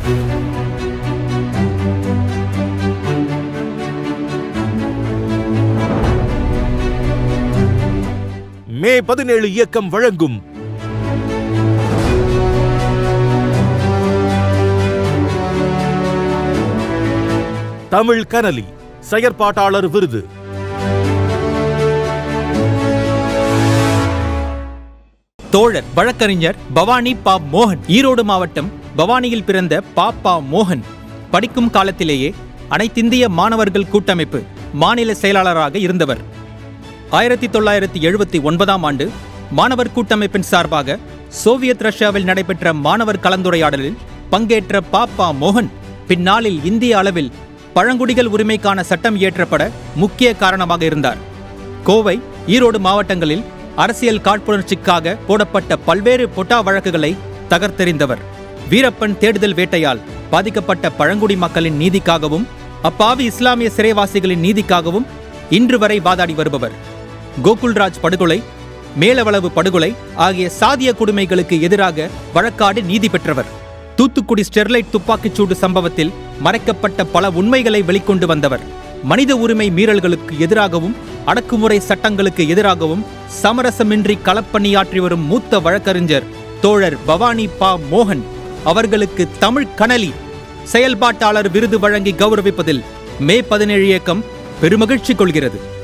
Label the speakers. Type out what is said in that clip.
Speaker 1: மே 17 இயக்கம் வழங்கும் தமிழ் கனலி செயற்பாட்டாளர் விருது.
Speaker 2: தோழர் வழக்கறிஞர் பவானி பா மோகன். ஈரோடு மாவட்டம் பவானியில் பிறந்த பா மோகன் படிக்கும் காலத்திலேயே அனைத்திந்திய மாணவர்கள் கூட்டமைப்பு மாநில செயலாளராக இருந்தவர். 1979ஆம் ஆண்டு மாணவர் கூட்டமைப்பின் சார்பாக சோவியத் ரஷ்யாவில் நடைபெற்ற மாணவர் கலந்துரையாடலில் பங்கேற்ற பா மோகன் பின்னாளில் இந்திய அளவில் பழங்குடிகள் உரிமைக்கான சட்டம் இயற்றப்பட முக்கிய காரணமாக இருந்தார். கோவை, ஈரோடு மாவட்டங்களில் அரசியல் காழ்ப்புணர்ச்சிக்காக போடப்பட்ட பல்வேறு பொட்டா வழக்குகளை தகர்த்தெறிந்தவர். வீரப்பன் தேடுதல் வேட்டையால் பாதிக்கப்பட்ட பழங்குடி மக்களின் நீதிக்காகவும் அப்பாவி இஸ்லாமிய சிறைவாசிகளின் நீதிக்காகவும் இன்று வரை வாதாடி வருபவர். கோகுல்ராஜ் படுகொலை, மேலவளவு படுகொலை ஆகிய சாதிய கொடுமைகளுக்கு எதிராக வழக்காடி நீதி பெற்றவர். தூத்துக்குடி ஸ்டெர்லைட் துப்பாக்கிச்சூடு சம்பவத்தில் மறைக்கப்பட்ட பல உண்மைகளை வெளிக்கொண்டு வந்தவர். மனித உரிமை மீறல்களுக்கு எதிராகவும் அடக்குமுறை சட்டங்களுக்கு எதிராகவும் சமரசமின்றி களப்பணியாற்றி வரும் மூத்த வழக்கறிஞர் தோழர் பவானி பா மோகன் அவர்களுக்கு தமிழ் கனலி செயல்பாட்டாளர் விருது வழங்கி கௌரவிப்பதில் மே 17 இயக்கம் பெருமகிழ்ச்சி கொள்கிறது.